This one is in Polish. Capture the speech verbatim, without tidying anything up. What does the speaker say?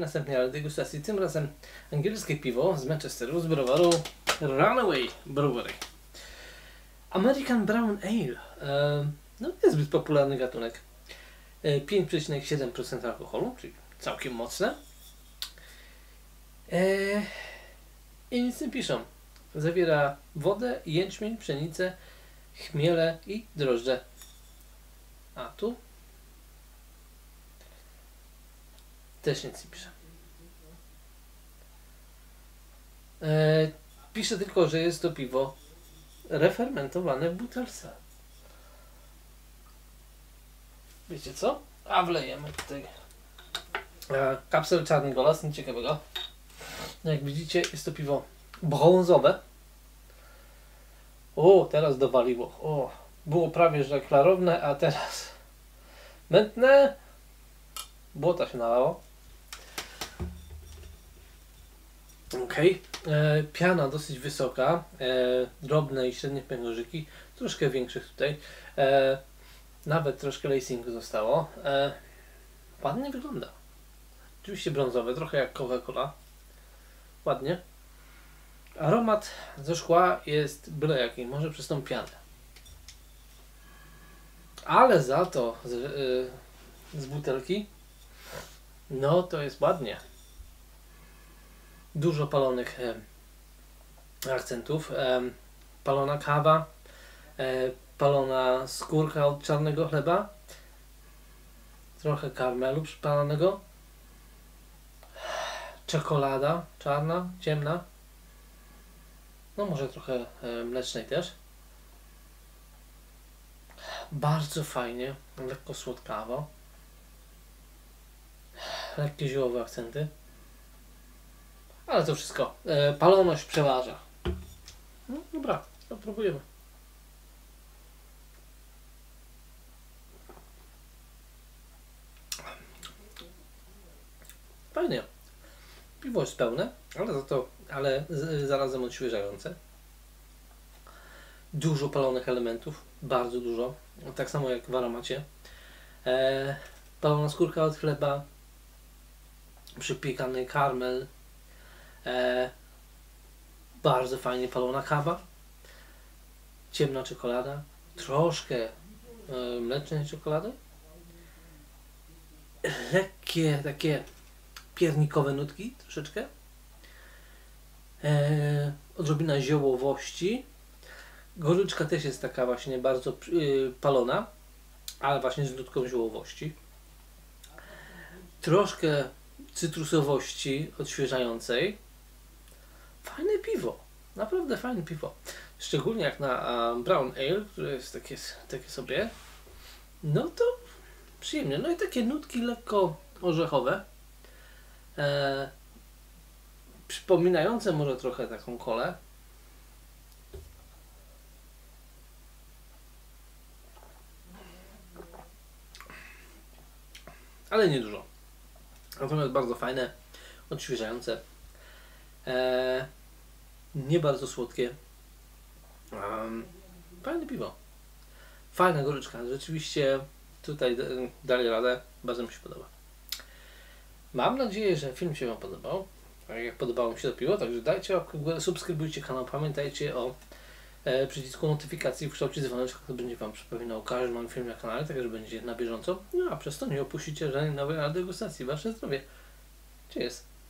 następnej ale degustacji, tym razem angielskie piwo z Manchesteru, z browaru Runaway Brewery. American Brown Ale. E, no niezbyt popularny gatunek. E, pięć przecinek siedem procent alkoholu, czyli całkiem mocne. E, I nic nie piszą. Zawiera wodę, jęczmień, pszenicę, chmiele i drożdże. A tu też nic nie pisze. E, pisze tylko, że jest to piwo refermentowane w butelce. Wiecie co? A wlejemy tutaj e, kapsel czarny golas, nic ciekawego. Jak widzicie, jest to piwo brązowe. O, teraz dowaliło. O, było prawie że klarowne, a teraz mętne. Błota się nalało. Ok. E, piana dosyć wysoka. E, drobne i średnie pęcherzyki. Troszkę większych tutaj. E, nawet troszkę lacingu zostało. E, ładnie wygląda. Oczywiście brązowe, trochę jak Coca-Cola. Ładnie. Aromat ze szkła jest byle jaki, może przez tą pianę. Ale za to z, yy, z butelki, no to jest ładnie. Dużo palonych e, akcentów. E, palona kawa, e, palona skórka od czarnego chleba, trochę karmelu przypalonego, czekolada czarna, ciemna, no może trochę e, mlecznej też. Bardzo fajnie, lekko słodkawo, lekkie ziołowe akcenty, ale to wszystko, e, paloność przeważa. No dobra, to próbujemy. Fajnie. Piwo jest pełne, ale za to, ale z, zarazem odświeżające. Dużo palonych elementów, bardzo dużo, tak samo jak w aromacie. E, palona skórka od chleba, przypiekany karmel, e, bardzo fajnie palona kawa, ciemna czekolada, troszkę e, mlecznej czekolady, lekkie takie piernikowe nutki troszeczkę, e, odrobina ziołowości, goryczka też jest taka właśnie bardzo yy, palona, ale właśnie z nutką ziołowości, troszkę cytrusowości odświeżającej. Fajne piwo, naprawdę fajne piwo, szczególnie jak na uh, Brown Ale, które jest takie, takie sobie, no to przyjemnie. No i takie nutki lekko orzechowe, e, przypominające może trochę taką kolę. Ale nie dużo. Natomiast bardzo fajne, odświeżające, e, nie bardzo słodkie. Um, fajne piwo. Fajna goryczka. Rzeczywiście tutaj dali radę. Bardzo mi się podoba. Mam nadzieję, że film się Wam podobał. Jak podobało mi się to piwo, także dajcie łapkę w górę, subskrybujcie kanał. Pamiętajcie o e, przycisku notyfikacji w kształcie dzwoneczka, który będzie Wam przypominał o każdym mam film na kanale, tak że będzie na bieżąco. No a przez to nie opuścicie żadnej nowej degustacji. Wasze zdrowie. Cheers!